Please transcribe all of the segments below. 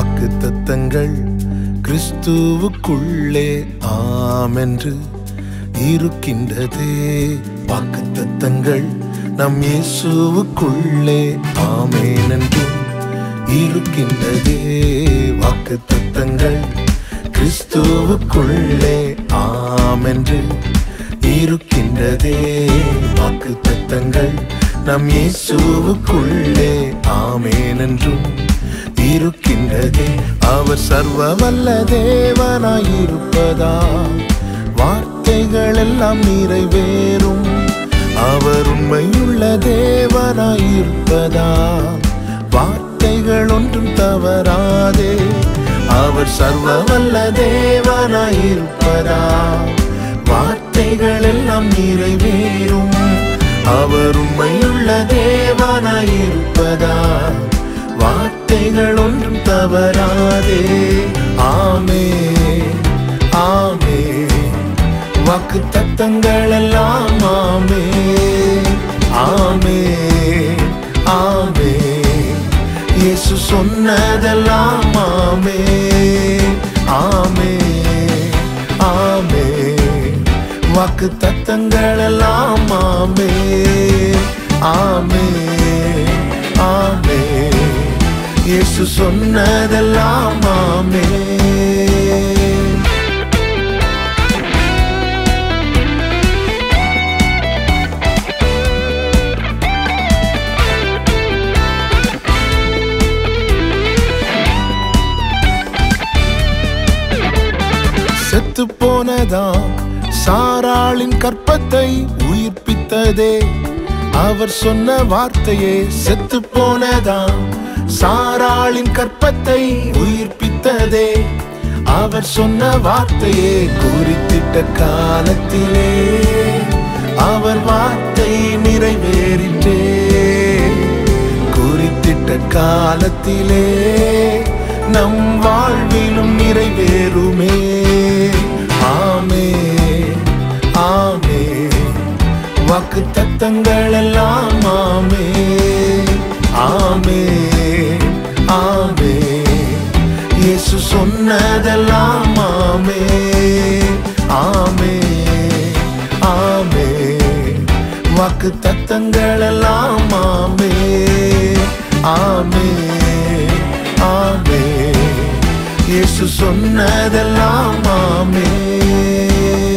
வாக்குத்தத்தங்கள் கிறிஸ்துவுக்குள்ளே ஆமென்று இருக்கின்றதே. வாக்குத்தத்தங்கள் நம் இயேசுவுக்குள்ளே ஆமென் என்றும் இருக்கின்றதே. வாக்குத்தத்தங்கள் கிறிஸ்துவுக்குள்ளே ஆமென்று இருக்கின்றதே. வாக்குத்தத்தங்கள் நம் இயேசுவுக்குள்ளே ஆமென் என்றும் இருக்கின்றதே. அவர் சர்வ வல்ல தேவனாயிருப்பதால் வார்த்தைகள் எல்லாம் நிறைவேறும். அவர் உண்மையுள்ள தேவனாயிருப்பதால் வார்த்தைகள் ஒன்றும் தவறாதே. அவர் சர்வ வல்ல தேவனாயிருப்பதால் வார்த்தைகள் எல்லாம் நிறைவேறும். அவர் உண்மையுள்ள தேவனாயிருப்பதால் வார்த்தைகள் ஒன்றும் தவறாதே. ஆமென் ஆமென். வாக்குத்தத்தங்கள் எல்லாம் ஆமென் ஆமென் ஆமென். இயேசு சொன்னதெல்லாம் ஆமென் ஆமென் ஆமென். வாக்குத்தத்தங்கள் எல்லாம் ஆமென் ஆமென் ஆமென். இயேசு சொன்னதெல்லாம் ஆமென். செத்து போனதாம் சாராளின் கற்பத்தை உயிர்ப்பித்ததே. அவர் சொன்ன வார்த்தையே செத்து போனதாம் சாராளின் கற்பத்தை உயிர்ப்பித்ததே. அவர் சொன்ன வார்த்தையே குறித்திட்ட காலத்திலே அவர் வார்த்தை நிறைவேறிற்றே. குறித்திட்ட காலத்திலே நம் வாழ்விலும் நிறைவேறுமே. ஆமென் ஆமென். வாக்குத்தத்தங்கள் எல்லாம் ஆமென் ஆமென் ஆமென். இயேசு சொன்னதெல்லாம் ஆமென் ஆமென் ஆமென். வாக்குத்தத்தங்கள் எல்லாம் ஆமென் ஆமென் ஆமென். இயேசு சொன்னதெல்லாம் ஆமென்.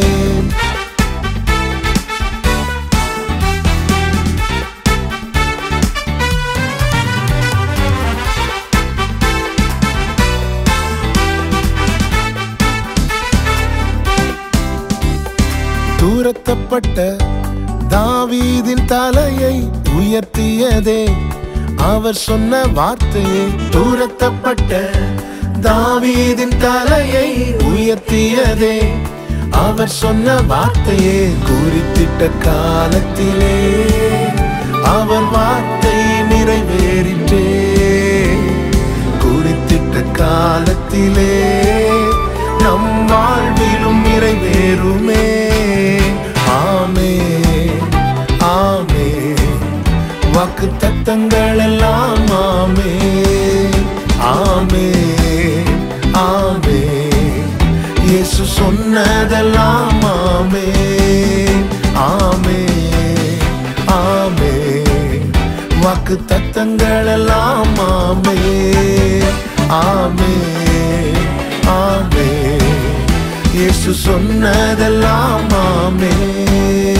துரத்தப்பட்ட தாவீதின் தலையை உயர்த்தியதே. அவர் சொன்ன வார்த்தையை துரத்தப்பட்ட தாவீதின் தலையை உயர்த்தியதே. அவர் சொன்ன வார்த்தையை குறித்திட்ட காலத்திலே அவர் வார்த்தை நிறைவேறிற்றே. குறித்திட்ட காலத்திலே நம் வாழ்விலும் நிறைவேறுமே. ஆமென் ஆமென். வாக்குத்தத்தங்கள் எல்லாம் ஆமென் ஆமென் ஆமென். இயேசு சொன்னதெல்லாம் ஆமென் ஆமென் ஆமென். வாக்குத்தத்தங்கள் எல்லாம் ஆமென் ஆமென் ஆமென். இயேசு சொன்னதெல்லாம் ஆமென்.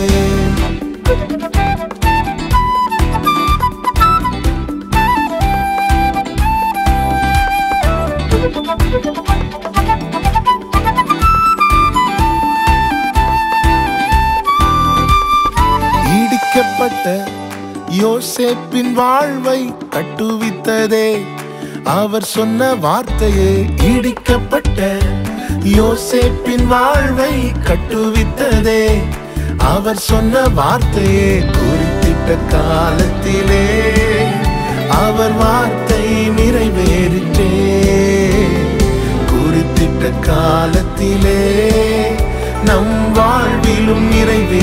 இடிக்கப்பட்ட யோசேப்பின் வாழ்வை கட்டுவித்ததே. அவர் சொன்ன வார்த்தையே இடிக்கப்பட்ட யோசேப்பின் வாழ்வை கட்டுவித்ததே. அவர் சொன்ன வார்த்தையே குறித்திட்ட காலத்திலே அவர் வார்த்தை நிறைவேறிற்றே. குறித்திட்ட காலத்திலே நம் வாழ்விலும்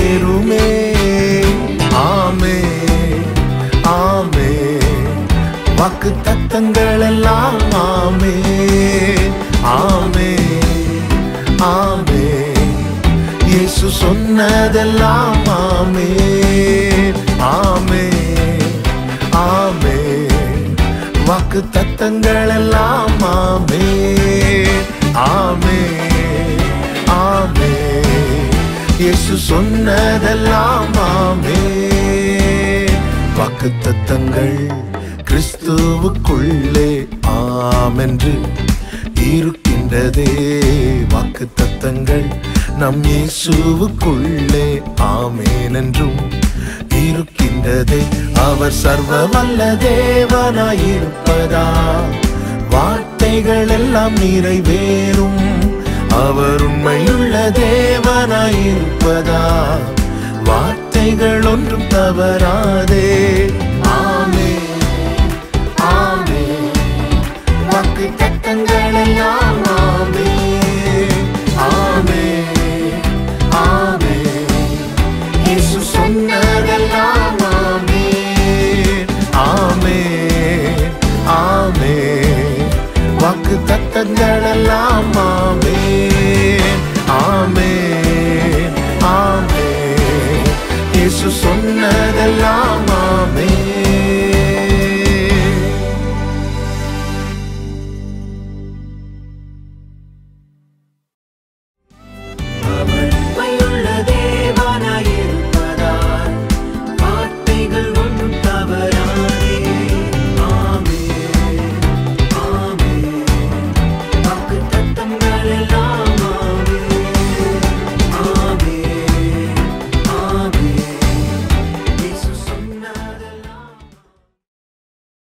நிறைவேறுமே. ஆமென் ஆமென். வாக்கு தத்தங்கள் எல்லாம் ஆமென் ஆமென் ஆமென். இயேசு சொன்னதெல்லாம் ஆமென் ஆமென் ஆமென். வாக்கு தத்தங்கள் எல்லாம் ஆமென் ஆமென் ஆமென். இயேசு சொன்னதெல்லாம் ஆமென். வாக்கு தத்தங்கள் கிறிஸ்துவுக்குள்ளே ஆமென்று இருக்கின்றதே. வாக்கு தத்தங்கள் நம் இயேசுவுக்குள்ளே ஆமென் என்றும் இருக்கின்றதே. அவர் சர்வ வல்ல தேவனாயிருப்பதா வார்த்தைகள் எல்லாம் நிறைவேறும். அவர் உண்மையுள்ள தேவனாயிருப்பதா வார்த்தைகள் ஒன்றும் தவறாதே. ஆமென் ஆமென். வாக்கு தத்தங்கள் எல்லாம் ஆமென் ஆமென் ஆமென். இயேசு சொன்னதெல்லாம் ஆமென் ஆமென் ஆமென். வாக்கு தத்தங்கள் எல்லாம்